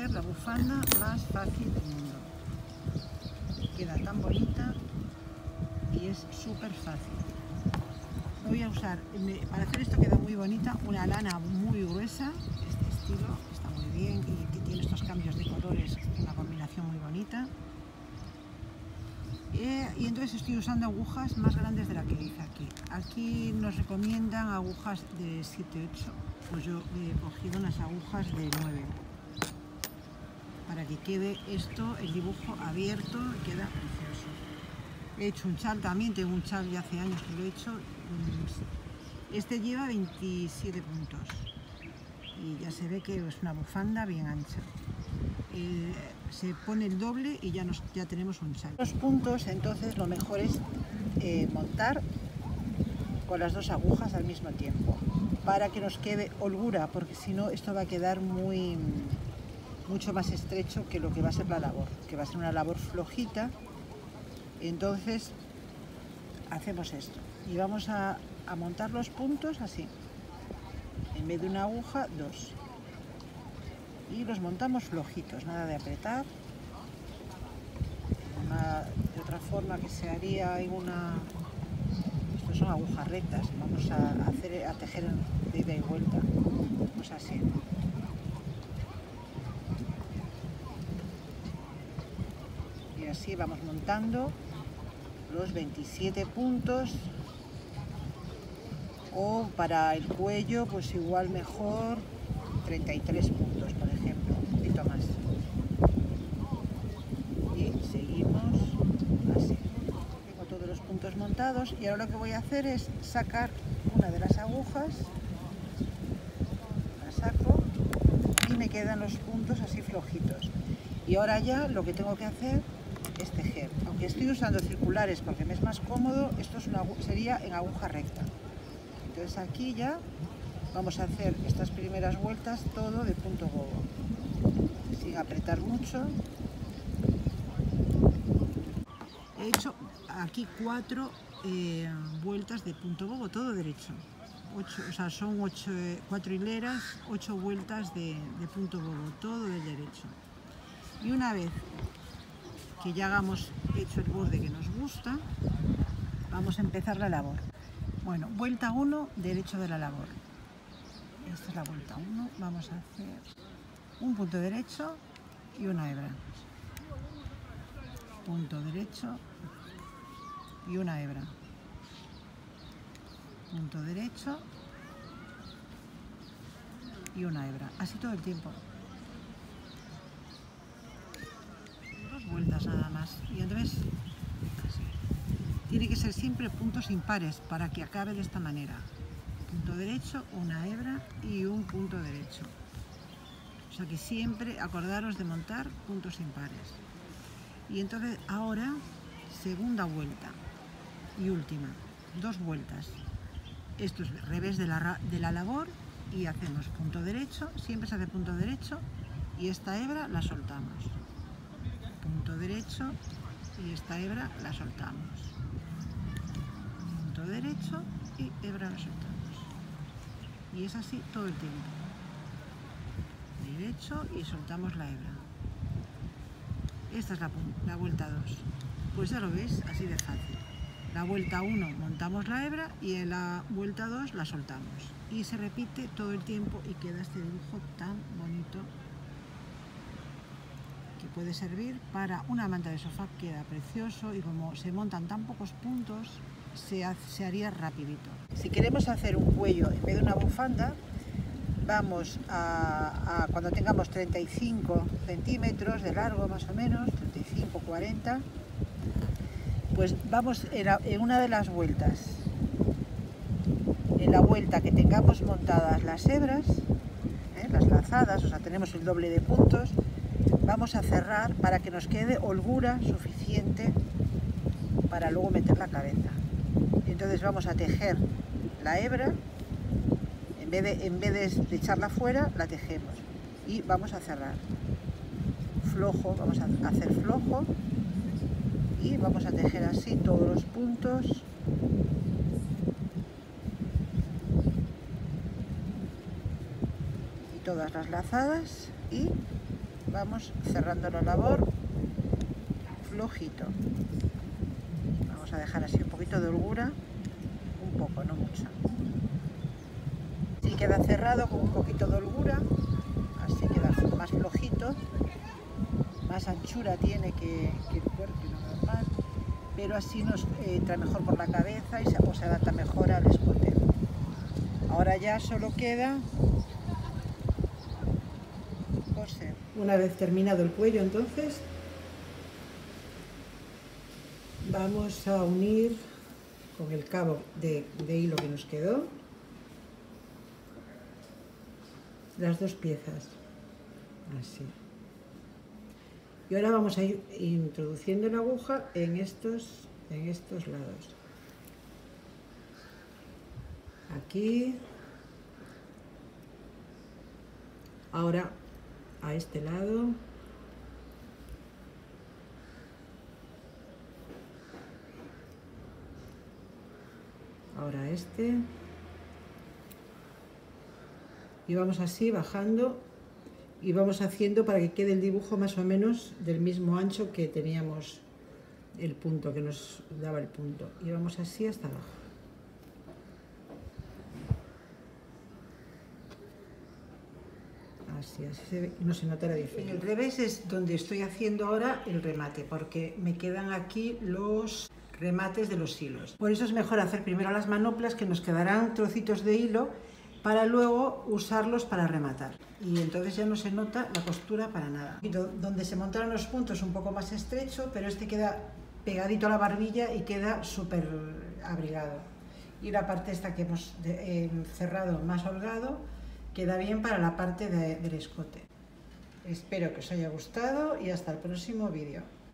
hacer la bufanda más fácil del mundo. Queda tan bonita y es súper fácil. Voy a usar, para hacer esto queda muy bonita, una lana muy gruesa. Este estilo está muy bien y que tiene estos cambios de colores, una combinación muy bonita. Y entonces estoy usando agujas más grandes de la que dice aquí. Aquí nos recomiendan agujas de 7-8, pues yo he cogido unas agujas de 9 para que quede esto, el dibujo abierto, queda precioso. He hecho un chal también, tengo un chal ya hace años que lo he hecho. Este lleva 27 puntos y ya se ve que es una bufanda bien ancha. Se pone el doble y ya tenemos un chal. Los puntos, entonces lo mejor es montar con las dos agujas al mismo tiempo para que nos quede holgura, porque si no esto va a quedar mucho más estrecho que lo que va a ser la labor, que va a ser una labor flojita. Entonces hacemos esto y vamos a montar los puntos así, en vez de una aguja, dos. Y los montamos flojitos, nada de apretar. De otra forma que se haría en una... Estos son agujas rectas, vamos a tejer de ida y vuelta, pues así. Y así vamos montando los 27 puntos, o para el cuello pues igual mejor 33 puntos, por ejemplo, un poquito más. Y seguimos así. Tengo todos los puntos montados y ahora lo que voy a hacer es sacar una de las agujas, la saco y me quedan los puntos así flojitos. Y ahora ya lo que tengo que hacer es tejer. Aunque estoy usando circulares porque me es más cómodo, esto sería en aguja recta. Entonces aquí ya vamos a hacer estas primeras vueltas todo de punto bobo, sin apretar mucho. He hecho aquí 4 vueltas de punto bobo, todo derecho. 8, o sea, son 4 hileras, 8 vueltas de punto bobo, todo del derecho. Y una vez que ya hagamos hecho el borde que nos gusta, vamos a empezar la labor. Bueno, vuelta 1, derecho de la labor. Esta es la vuelta 1, vamos a hacer un punto derecho y una hebra. Punto derecho y una hebra. Punto derecho y una hebra. Así todo el tiempo. Dos vueltas nada más. Y entonces, así. Tiene que ser siempre puntos impares para que acabe de esta manera. Punto derecho, una hebra y un punto derecho. O sea que siempre acordaros de montar puntos impares. Y entonces ahora, segunda vuelta y última, 2 vueltas. Esto es revés de la labor y hacemos punto derecho, siempre se hace punto derecho y esta hebra la soltamos. Punto derecho y esta hebra la soltamos. Punto derecho y hebra la soltamos. Y es así todo el tiempo. Derecho y soltamos la hebra. Esta es la vuelta 2. Pues ya lo veis, así de fácil. La vuelta 1 montamos la hebra y en la vuelta 2 la soltamos. Y se repite todo el tiempo y queda este dibujo tan bonito que puede servir para una manta de sofá, queda precioso y como se montan tan pocos puntos, se haría rapidito. Si queremos hacer un cuello en vez de una bufanda, vamos cuando tengamos 35 centímetros de largo más o menos, 35-40, pues vamos en una de las vueltas, en la vuelta que tengamos montadas las hebras, las lazadas, o sea tenemos el doble de puntos, vamos a cerrar para que nos quede holgura suficiente para luego meter la cabeza. Entonces vamos a tejer la hebra, en vez de echarla fuera, la tejemos y vamos a cerrar. Flojo, vamos a hacer flojo y vamos a tejer así todos los puntos. Y todas las lazadas y vamos cerrando la labor flojito. Vamos a dejar así un poquito de holgura, un poco, no mucha. Así queda cerrado con un poquito de holgura, así queda más flojito, más anchura tiene que el cuerpo normal, pero así nos entra mejor por la cabeza y se adapta mejor al escote. Ahora ya solo queda coser. Una vez terminado el cuello, entonces vamos a unir con el cabo de hilo que nos quedó las dos piezas, así. Y ahora vamos a ir introduciendo la aguja en estos lados. Aquí. Ahora a este lado. Ahora a este. Y vamos así bajando y vamos haciendo para que quede el dibujo más o menos del mismo ancho que teníamos el punto, que nos daba el punto. Y vamos así hasta abajo. Así se ve, no se nota la diferencia. El revés es donde estoy haciendo ahora el remate, porque me quedan aquí los remates de los hilos. Por eso es mejor hacer primero las manoplas, que nos quedarán trocitos de hilo, para luego usarlos para rematar. Y entonces ya no se nota la costura para nada. Donde se montaron los puntos un poco más estrecho, pero este queda pegadito a la barbilla y queda súper abrigado. Y la parte esta que hemos cerrado más holgado, queda bien para la parte del escote. Espero que os haya gustado y hasta el próximo vídeo.